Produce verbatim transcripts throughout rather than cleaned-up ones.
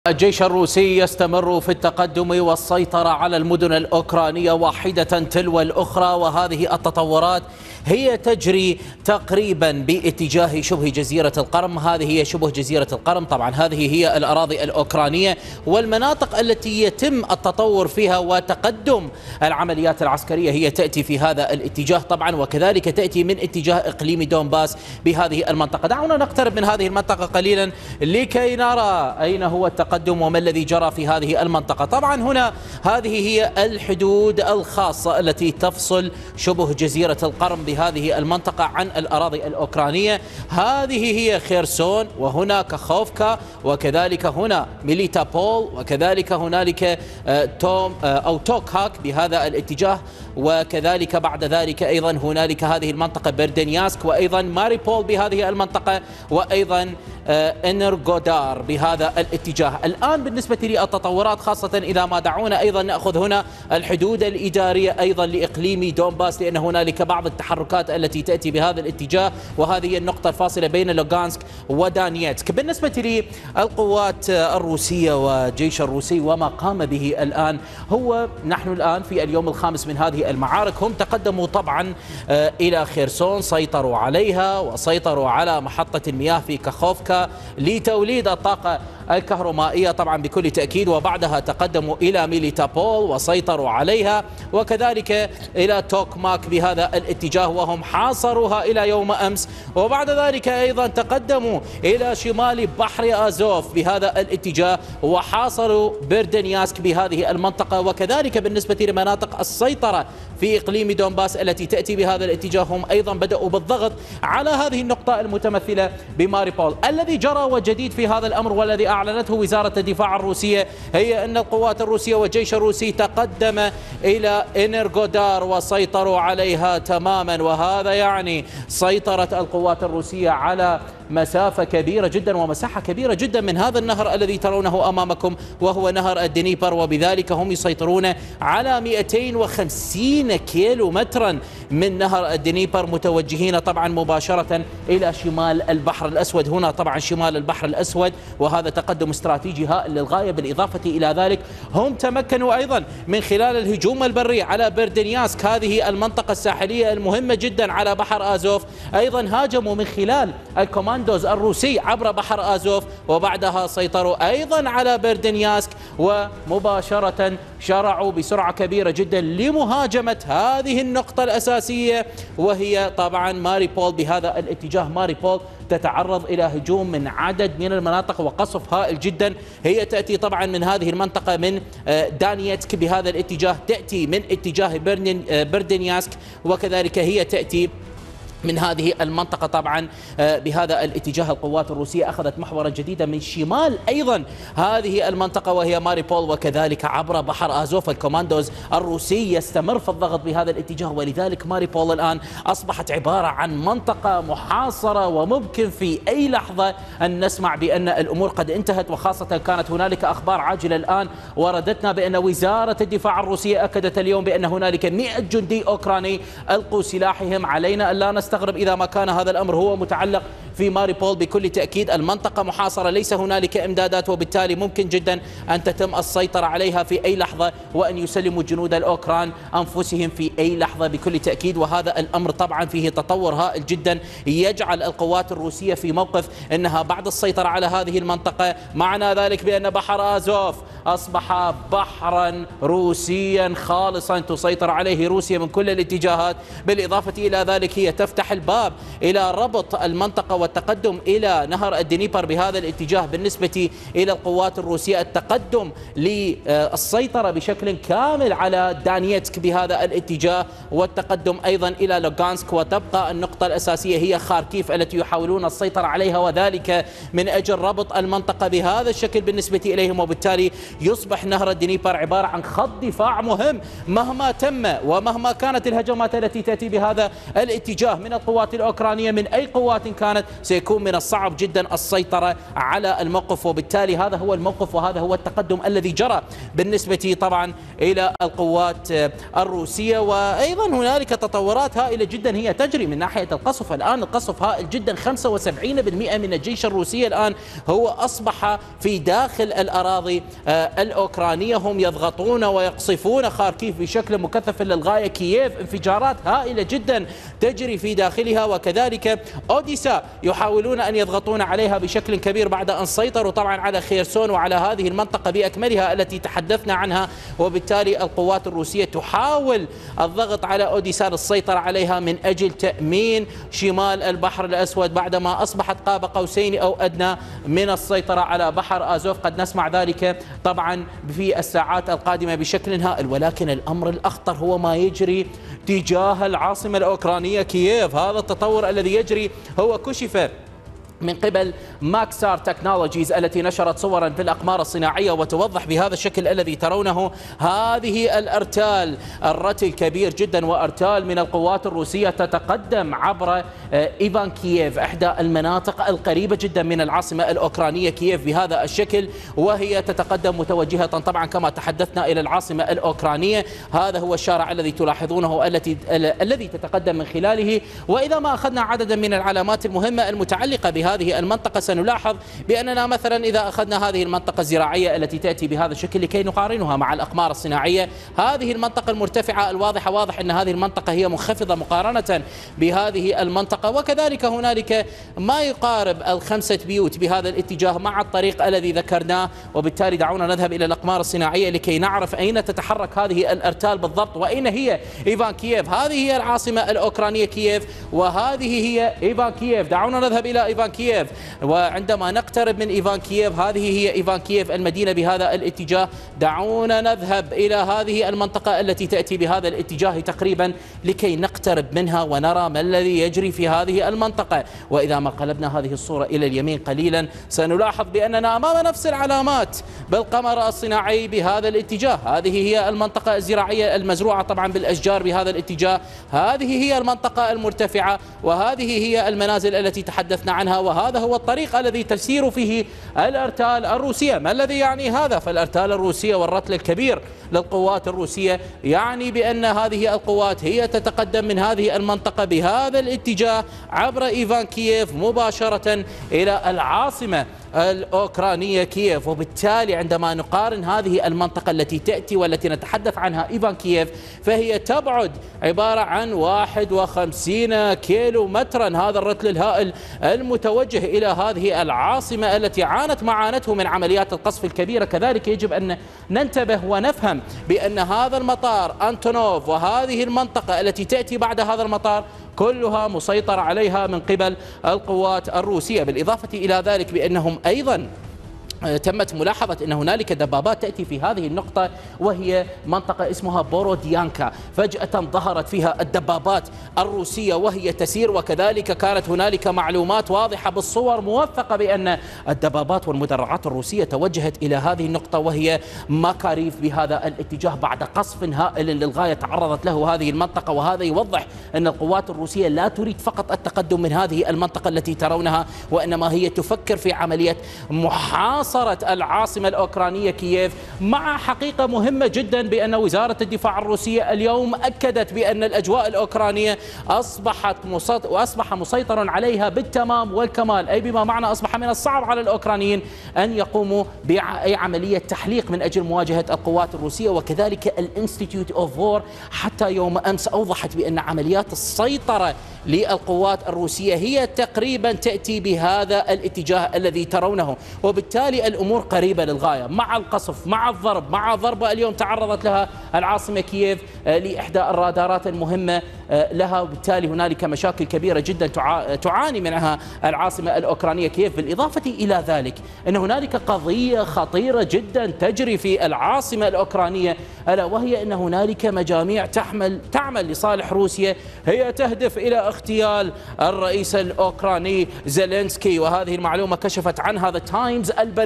الجيش الروسي يستمر في التقدم والسيطرة على المدن الأوكرانية واحدة تلو الأخرى، وهذه التطورات هي تجري تقريبا باتجاه شبه جزيرة القرم. هذه هي شبه جزيرة القرم، طبعا هذه هي الأراضي الأوكرانية والمناطق التي يتم التطور فيها وتقدم العمليات العسكرية هي تأتي في هذا الاتجاه طبعا، وكذلك تأتي من اتجاه إقليم دونباس بهذه المنطقة. دعونا نقترب من هذه المنطقة قليلا لكي نرى أين هو التقدم وما الذي جرى في هذه المنطقة. طبعا هنا هذه هي الحدود الخاصة التي تفصل شبه جزيرة القرم بهذه المنطقة عن الأراضي الأوكرانية. هذه هي خيرسون، وهنا كاخوفكا، وكذلك هنا ميليتوبول، وكذلك هنالك توم أو توكهاك بهذا الاتجاه، وكذلك بعد ذلك أيضا هنالك هذه المنطقة بردينياسك، وأيضا ماريبول بهذه المنطقة، وأيضا إنرغودار بهذا الاتجاه. الآن بالنسبة للتطورات خاصة إذا ما دعونا أيضا نأخذ هنا الحدود الإدارية أيضا لإقليم دونباس، لأن هنالك بعض التحركات التي تأتي بهذا الاتجاه، وهذه النقطة الفاصلة بين لوغانسك ودانيتسك. بالنسبة للقوات الروسية والجيش الروسي وما قام به الآن، هو نحن الآن في اليوم الخامس من هذه المعارك. هم تقدموا طبعا إلى خيرسون، سيطروا عليها وسيطروا على محطة المياه في كاخوفكا لتوليد الطاقة الكهرومائية طبعا بكل تأكيد، وبعدها تقدموا إلى ميليتوبول وسيطروا عليها، وكذلك إلى توكماك بهذا الاتجاه وهم حاصروها إلى يوم أمس، وبعد ذلك أيضا تقدموا إلى شمال بحر أزوف بهذا الاتجاه وحاصروا بردينياسك بهذه المنطقة. وكذلك بالنسبة لمناطق السيطرة في إقليم دونباس التي تأتي بهذا الاتجاه، هم أيضا بدأوا بالضغط على هذه النقطة المتمثلة بماريبول. الذي جرى وجديد في هذا الأمر والذي أعلنته وزارة الدفاع الروسية هي أن القوات الروسية والجيش الروسي تقدم إلى إنرغودار وسيطروا عليها تماما، وهذا يعني سيطرة القوات الروسية على مسافة كبيرة جدا ومساحة كبيرة جدا من هذا النهر الذي ترونه أمامكم وهو نهر الدنيبر، وبذلك هم يسيطرون على مئتين وخمسين كيلو مترا من نهر الدنيبر، متوجهين طبعا مباشرة إلى شمال البحر الأسود. هنا طبعا شمال البحر الأسود، وهذا تقدم استراتيجي هائل للغاية. بالإضافة إلى ذلك هم تمكنوا أيضا من خلال الهجوم البري على بردينياسك، هذه المنطقة الساحلية المهمة جدا على بحر آزوف، أيضا هاجموا من خلال الكوماندوز الروسي عبر بحر آزوف، وبعدها سيطروا أيضا على بردينياسك، ومباشرة شرعوا بسرعة كبيرة جدا لمهاجمة هذه النقطة الأساسية وهي طبعا ماريبول بهذا الاتجاه. ماريبول تتعرض إلى هجوم من عدد من المناطق وقصف هائل جدا. هي تأتي طبعا من هذه المنطقة من دانيتسك بهذا الاتجاه، تأتي من اتجاه بردينياسك، وكذلك هي تأتي من هذه المنطقة طبعا بهذا الاتجاه. القوات الروسية أخذت محورا جديدا من شمال أيضا هذه المنطقة وهي ماريبول، وكذلك عبر بحر آزوف. الكوماندوز الروسي يستمر في الضغط بهذا الاتجاه، ولذلك ماريبول الآن أصبحت عبارة عن منطقة محاصرة، وممكن في أي لحظة أن نسمع بأن الأمور قد انتهت. وخاصة كانت هنالك أخبار عاجلة الآن وردتنا بأن وزارة الدفاع الروسية أكدت اليوم بأن هنالك مئة جندي أوكراني ألقوا سلاحهم. علينا أن لا نستغرب إذا ما كان هذا الأمر هو متعلق في ماريبول. بكل تأكيد المنطقة محاصرة، ليس هنالك إمدادات، وبالتالي ممكن جدا أن تتم السيطرة عليها في أي لحظة وأن يسلموا جنود الأوكران أنفسهم في أي لحظة بكل تأكيد. وهذا الأمر طبعا فيه تطور هائل جدا يجعل القوات الروسية في موقف أنها بعد السيطرة على هذه المنطقة، معنى ذلك بأن بحر آزوف أصبح بحرا روسيا خالصا تسيطر عليه روسيا من كل الاتجاهات. بالإضافة إلى ذلك هي تفتح الباب إلى ربط المنطقة والتقدم إلى نهر الدنيبر بهذا الاتجاه. بالنسبة إلى القوات الروسية التقدم للسيطرة بشكل كامل على دانيتسك بهذا الاتجاه، والتقدم أيضا إلى لوغانسك، وتبقى النقطة الأساسية هي خاركيف التي يحاولون السيطرة عليها، وذلك من أجل ربط المنطقة بهذا الشكل بالنسبة إليهم. وبالتالي يصبح نهر الدنيبر عبارة عن خط دفاع مهم مهما تم ومهما كانت الهجمات التي تأتي بهذا الاتجاه من القوات الأوكرانية من أي قوات كانت، سيكون من الصعب جدا السيطرة على الموقف. وبالتالي هذا هو الموقف وهذا هو التقدم الذي جرى بالنسبة طبعا إلى القوات الروسية. وأيضا هنالك تطورات هائلة جدا هي تجري من ناحية القصف. الآن القصف هائل جدا، خمسة وسبعين بالمئة من الجيش الروسي الآن هو أصبح في داخل الأراضي الأوكرانية، هم يضغطون ويقصفون خاركيف بشكل مكثف للغاية. كييف انفجارات هائلة جدا تجري في داخلها، وكذلك أوديسا يحاولون أن يضغطون عليها بشكل كبير بعد أن سيطروا طبعا على خيرسون وعلى هذه المنطقة بأكملها التي تحدثنا عنها. وبالتالي القوات الروسية تحاول الضغط على أوديسا للسيطرة عليها من أجل تأمين شمال البحر الأسود بعدما أصبحت قاب قوسين أو أدنى من السيطرة على بحر آزوف. قد نسمع ذلك طبعا في الساعات القادمة بشكل هائل. ولكن الأمر الأخطر هو ما يجري تجاه العاصمة الأوكرانية كييف. هذا التطور الذي يجري هو كشف من قبل ماكسار تكنولوجيز التي نشرت صورا في الأقمار الصناعية وتوضح بهذا الشكل الذي ترونه هذه الأرتال، الرتل كبير جدا وأرتال من القوات الروسية تتقدم عبر إيفان كييف، إحدى المناطق القريبة جدا من العاصمة الأوكرانية كييف بهذا الشكل، وهي تتقدم متوجهة طبعا كما تحدثنا إلى العاصمة الأوكرانية. هذا هو الشارع الذي تلاحظونه التي الذي تتقدم من خلاله. وإذا ما أخذنا عددا من العلامات المهمة المتعلقة بها هذه المنطقة سنلاحظ بأننا مثلا إذا أخذنا هذه المنطقة الزراعية التي تأتي بهذا الشكل لكي نقارنها مع الأقمار الصناعية، هذه المنطقة المرتفعة الواضحة واضح أن هذه المنطقة هي منخفضة مقارنة بهذه المنطقة. وكذلك هنالك ما يقارب الخمسة بيوت بهذا الاتجاه مع الطريق الذي ذكرناه. وبالتالي دعونا نذهب إلى الأقمار الصناعية لكي نعرف أين تتحرك هذه الأرتال بالضبط وأين هي إيفان كييف. هذه هي العاصمة الأوكرانية كييف وهذه هي إيفان كييف. دعونا نذهب إلى إيفان كييف. وعندما نقترب من إيفان كييف، هذه هي إيفان كييف المدينة بهذا الاتجاه. دعونا نذهب إلى هذه المنطقة التي تأتي بهذا الاتجاه تقريبا لكي نقترب منها ونرى ما الذي يجري في هذه المنطقة. وإذا ما قلبنا هذه الصورة إلى اليمين قليلا سنلاحظ بأننا أمام نفس العلامات بالقمر الصناعي بهذا الاتجاه. هذه هي المنطقة الزراعية المزروعة طبعا بالأشجار بهذا الاتجاه، هذه هي المنطقة المرتفعة وهذه هي المنازل التي تحدثنا عنها، وهذا هو الطريق الذي تسير فيه الأرتال الروسية. ما الذي يعني هذا؟ فالأرتال الروسية والرتل الكبير للقوات الروسية يعني بأن هذه القوات هي تتقدم من هذه المنطقة بهذا الاتجاه عبر إيفان كييف مباشرة إلى العاصمة الأوكرانية كييف. وبالتالي عندما نقارن هذه المنطقة التي تأتي والتي نتحدث عنها إيفان كييف فهي تبعد عبارة عن واحد وخمسين كيلو مترا. هذا الرتل الهائل المتوجه إلى هذه العاصمة التي عانت معاناته من عمليات القصف الكبيرة. كذلك يجب أن ننتبه ونفهم بأن هذا المطار أنتونوف وهذه المنطقة التي تأتي بعد هذا المطار كلها مسيطر عليها من قبل القوات الروسية. بالإضافة إلى ذلك بأنهم أيضا تمت ملاحظة أن هنالك دبابات تأتي في هذه النقطة وهي منطقة اسمها بوروديانكا. فجأة ظهرت فيها الدبابات الروسية وهي تسير، وكذلك كانت هنالك معلومات واضحة بالصور موثقة بأن الدبابات والمدرعات الروسية توجهت إلى هذه النقطة وهي ماكاريف بهذا الاتجاه بعد قصف هائل للغاية تعرضت له هذه المنطقة. وهذا يوضح أن القوات الروسية لا تريد فقط التقدم من هذه المنطقة التي ترونها، وإنما هي تفكر في عملية محاصرة العاصمة الأوكرانية كييف، مع حقيقة مهمة جدا بأن وزارة الدفاع الروسية اليوم أكدت بأن الأجواء الأوكرانية أصبحت وأصبح مسيطر عليها بالتمام والكمال، أي بما معنى أصبح من الصعب على الأوكرانيين أن يقوموا بأي عملية تحليق من أجل مواجهة القوات الروسية. وكذلك الانستيتيوت اوف وور حتى يوم أمس أوضحت بأن عمليات السيطرة للقوات الروسية هي تقريبا تأتي بهذا الاتجاه الذي ترونه. وبالتالي الأمور قريبة للغاية مع القصف مع الضرب مع ضربة اليوم تعرضت لها العاصمة كييف لإحدى الرادارات المهمة لها. وبالتالي هنالك مشاكل كبيرة جدا تعاني منها العاصمة الأوكرانية كييف. بالإضافة إلى ذلك أن هنالك قضية خطيرة جدا تجري في العاصمة الأوكرانية، ألا وهي أن هنالك مجاميع تحمل تعمل لصالح روسيا هي تهدف إلى اغتيال الرئيس الأوكراني زيلينسكي. وهذه المعلومة كشفت عنها ذا تايمز البريطاني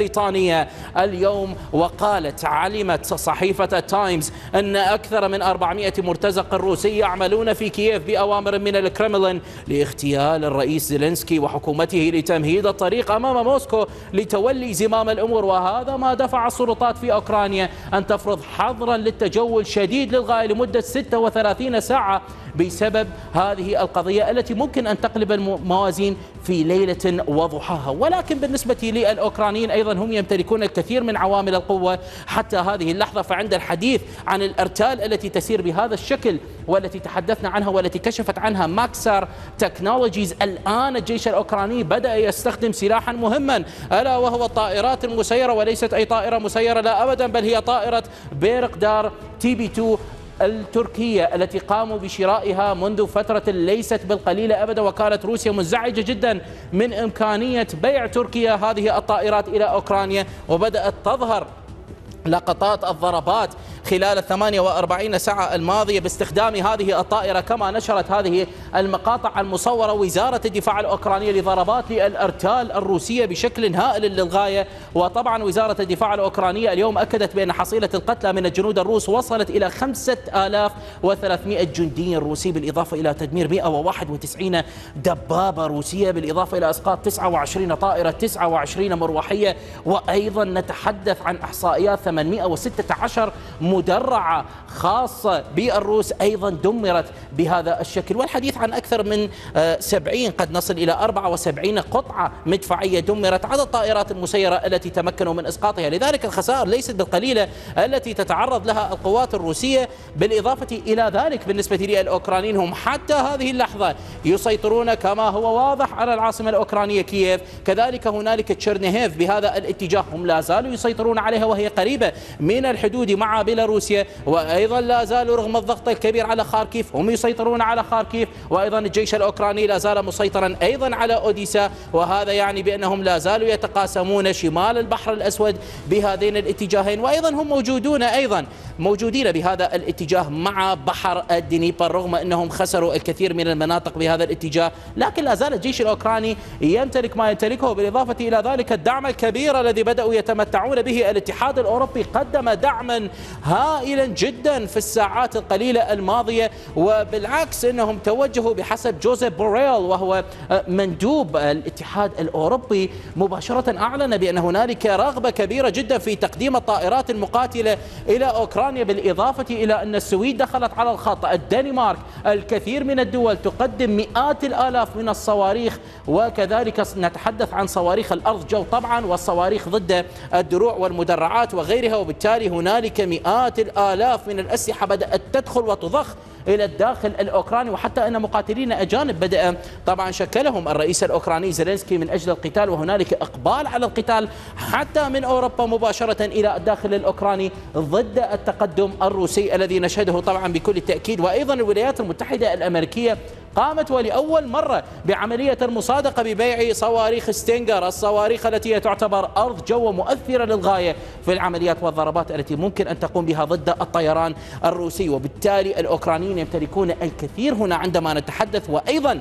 البريطانية اليوم، وقالت علمت صحيفة التايمز أن أكثر من أربعمائة مرتزق روسي يعملون في كييف بأوامر من الكرملين لاغتيال الرئيس زيلينسكي وحكومته لتمهيد الطريق أمام موسكو لتولي زمام الأمور. وهذا ما دفع السلطات في أوكرانيا أن تفرض حظرا للتجول شديد للغاية لمدة ستة وثلاثين ساعة بسبب هذه القضية التي ممكن أن تقلب الموازين في ليلة وضحاها. ولكن بالنسبة للأوكرانيين أيضا هم يمتلكون الكثير من عوامل القوة حتى هذه اللحظة. فعند الحديث عن الأرتال التي تسير بهذا الشكل والتي تحدثنا عنها والتي كشفت عنها ماكسر تكنولوجيز، الآن الجيش الأوكراني بدأ يستخدم سلاحا مهما ألا وهو الطائرات المسيرة، وليست أي طائرة مسيرة لا أبدا، بل هي طائرة بيرقدار تي بي اثنين التركية التي قاموا بشرائها منذ فترة ليست بالقليلة أبدا. وكانت روسيا منزعجة جدا من إمكانية بيع تركيا هذه الطائرات إلى أوكرانيا، وبدأت تظهر لقطات الضربات خلال الثمانية وأربعين ساعة الماضية باستخدام هذه الطائرة، كما نشرت هذه المقاطع المصورة وزارة الدفاع الأوكرانية لضربات للأرتال الروسية بشكل هائل للغاية. وطبعا وزارة الدفاع الأوكرانية اليوم أكدت بأن حصيلة القتلى من الجنود الروس وصلت إلى خمسة آلاف وثلاثمائة جندي روسي، بالإضافة إلى تدمير مئة وواحد وتسعين دبابة روسية، بالإضافة إلى إسقاط تسعة وعشرين طائرة، تسعة وعشرين مروحية، وأيضا نتحدث عن إحصائيات ثمانمائة وستة عشر مدرعة خاصة بالروس أيضا دمرت بهذا الشكل. والحديث عن أكثر من سبعين، قد نصل إلى أربعة وسبعين قطعة مدفعية دمرت، عدد الطائرات المسيرة التي تمكنوا من إسقاطها. لذلك الخسائر ليست بالقليلة التي تتعرض لها القوات الروسية. بالإضافة إلى ذلك بالنسبة للأوكرانيين هم حتى هذه اللحظة يسيطرون كما هو واضح على العاصمة الأوكرانية كييف، كذلك هنالك تشيرنيهيف بهذا الاتجاه هم لا زالوا يسيطرون عليها وهي قريبة من الحدود مع بيلاروسيا، وأيضا لا زالوا رغم الضغط الكبير على خاركيف هم يسيطرون على خاركيف، وأيضا الجيش الأوكراني لا زال مسيطرا أيضا على أوديسا، وهذا يعني بأنهم لا زالوا يتقاسمون شمال البحر الأسود بهذين الاتجاهين، وأيضا هم موجودون أيضا موجودين بهذا الاتجاه مع بحر الدنيبر رغم أنهم خسروا الكثير من المناطق بهذا الاتجاه، لكن لا زال الجيش الأوكراني يمتلك ما يمتلكه. بالإضافة إلى ذلك الدعم الكبير الذي بدأوا يتمتعون به، الاتحاد الأوروبي قدم دعما هائلا جدا في الساعات القليلة الماضية، وبالعكس أنهم توجهوا بحسب جوزيف بوريل وهو مندوب الاتحاد الأوروبي مباشرة أعلن بأن هنالك رغبة كبيرة جدا في تقديم الطائرات المقاتلة إلى أوكرانيا، بالإضافة إلى أن السويد دخلت على الخط، الدنمارك، الكثير من الدول تقدم مئات الآلاف من الصواريخ، وكذلك نتحدث عن صواريخ الأرض جو طبعا والصواريخ ضد الدروع والمدرعات وغيرها. وبالتالي هنالك مئات الآلاف من الأسلحة بدأت تدخل وتضخ إلى الداخل الأوكراني، وحتى أن مقاتلين أجانب بدأ طبعا شكلهم الرئيس الأوكراني زيلينسكي من أجل القتال، وهنالك إقبال على القتال حتى من أوروبا مباشرة إلى الداخل الأوكراني ضد التقدم الروسي الذي نشهده طبعا بكل التأكيد. وأيضا الولايات المتحدة الأمريكية قامت ولأول مرة بعملية المصادقة ببيع صواريخ ستينجر، الصواريخ التي تعتبر أرض جو مؤثرة للغاية في العمليات والضربات التي ممكن أن تقوم بها ضد الطيران الروسي. وبالتالي الأوكرانيين يمتلكون الكثير هنا عندما نتحدث، وأيضا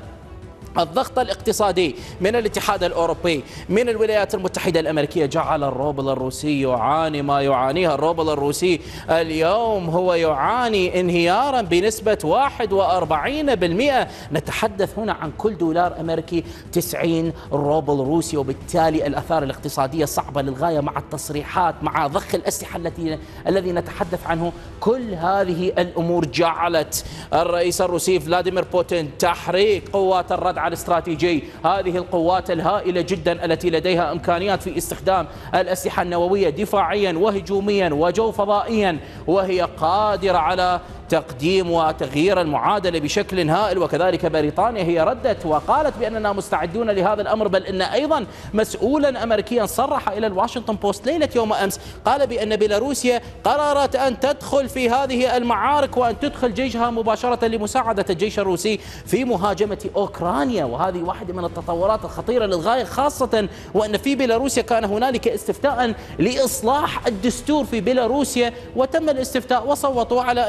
الضغط الاقتصادي من الاتحاد الأوروبي من الولايات المتحدة الأمريكية جعل الروبل الروسي يعاني ما يعانيه. الروبل الروسي اليوم هو يعاني انهيارا بنسبة واحد وأربعين بالمئة، نتحدث هنا عن كل دولار أمريكي تسعين روبل روسي، وبالتالي الآثار الاقتصادية صعبة للغاية مع التصريحات مع ضخ الأسلحة التي الذي نتحدث عنه. كل هذه الأمور جعلت الرئيس الروسي فلاديمير بوتين تحريك قوات الردع الاستراتيجي، هذه القوات الهائلة جدا التي لديها إمكانيات في استخدام الأسلحة النووية دفاعيا وهجوميا وجو فضائيا، وهي قادرة على تقديم وتغيير المعادلة بشكل هائل. وكذلك بريطانيا هي ردت وقالت بأننا مستعدون لهذا الأمر، بل إن أيضا مسؤولا أمريكيا صرح إلى الواشنطن بوست ليلة يوم أمس قال بأن بيلاروسيا قررت أن تدخل في هذه المعارك وأن تدخل جيشها مباشرة لمساعدة الجيش الروسي في مهاجمة أوكرانيا، وهذه واحدة من التطورات الخطيرة للغاية، خاصة وأن في بيلاروسيا كان هنالك استفتاء لإصلاح الدستور في بيلاروسيا، وتم الاستفتاء وصوتوا على أن بيلاروسيا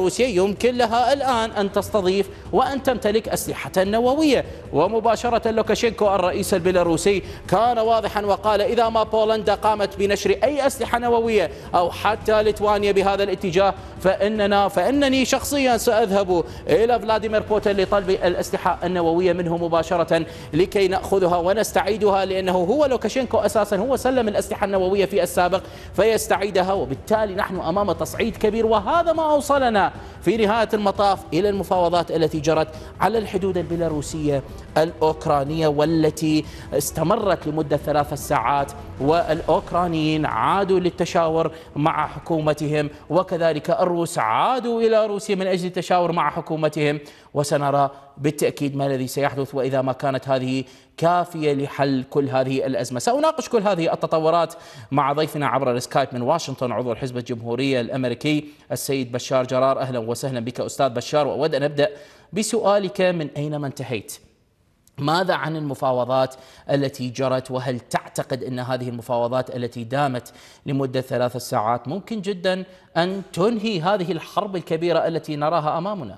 بيلاروسيا يمكن لها الآن أن تستضيف وأن تمتلك أسلحة نووية. ومباشرة لوكاشينكو الرئيس البيلاروسي كان واضحا وقال إذا ما بولندا قامت بنشر أي أسلحة نووية أو حتى ليتوانيا بهذا الاتجاه فإننا فإنني شخصيا سأذهب إلى فلاديمير بوتين لطلب الأسلحة النووية منه مباشرة لكي نأخذها ونستعيدها، لأنه هو لوكاشينكو أساسا هو سلم الأسلحة النووية في السابق فيستعيدها، وبالتالي نحن أمام تصعيد كبير. وهذا ما أوصلنا في نهاية المطاف إلى المفاوضات التي جرت على الحدود البيلاروسية الأوكرانية والتي استمرت لمدة ثلاث ساعات، والأوكرانيين عادوا للتشاور مع حكومتهم وكذلك الروس عادوا إلى روسيا من أجل التشاور مع حكومتهم، وسنرى بالتأكيد ما الذي سيحدث وإذا ما كانت هذه كافية لحل كل هذه الأزمة. سأناقش كل هذه التطورات مع ضيفنا عبر السكايب من واشنطن عضو الحزب الجمهوري الأمريكي السيد بشار جرار. أهلا وسهلا بك أستاذ بشار، وأود أن أبدأ بسؤالك من أينما انتهيت. ماذا عن المفاوضات التي جرت، وهل تعتقد أن هذه المفاوضات التي دامت لمدة ثلاث ساعات ممكن جدا أن تنهي هذه الحرب الكبيرة التي نراها أمامنا؟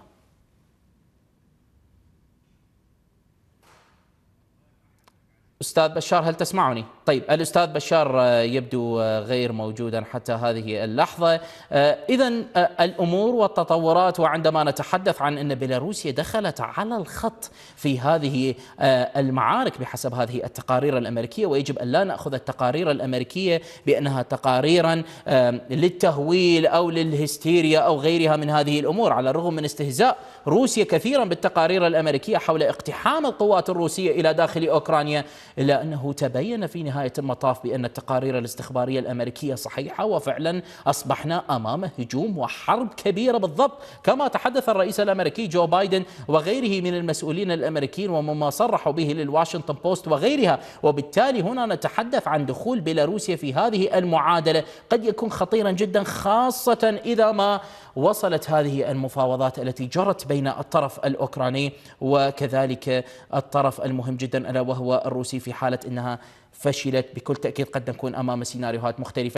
أستاذ بشار هل تسمعني؟ طيب الأستاذ بشار يبدو غير موجودا حتى هذه اللحظة. إذا الأمور والتطورات، وعندما نتحدث عن أن بيلاروسيا دخلت على الخط في هذه المعارك بحسب هذه التقارير الأمريكية، ويجب أن لا نأخذ التقارير الأمريكية بأنها تقاريرا للتهويل أو للهستيريا أو غيرها من هذه الأمور، على الرغم من استهزاء روسيا كثيرا بالتقارير الأمريكية حول اقتحام القوات الروسية إلى داخل أوكرانيا، إلا أنه تبين في نهاية المطاف بأن التقارير الاستخبارية الأمريكية صحيحة، وفعلا أصبحنا أمام هجوم وحرب كبيرة بالضبط كما تحدث الرئيس الأمريكي جو بايدن وغيره من المسؤولين الأمريكيين ومما صرحوا به للواشنطن بوست وغيرها. وبالتالي هنا نتحدث عن دخول بيلاروسيا في هذه المعادلة قد يكون خطيرا جدا، خاصة إذا ما وصلت هذه المفاوضات التي جرت بين الطرف الأوكراني وكذلك الطرف المهم جدا ألا وهو الروسي. في حالة أنها فشلت بكل تأكيد قد نكون أمام سيناريوهات مختلفة.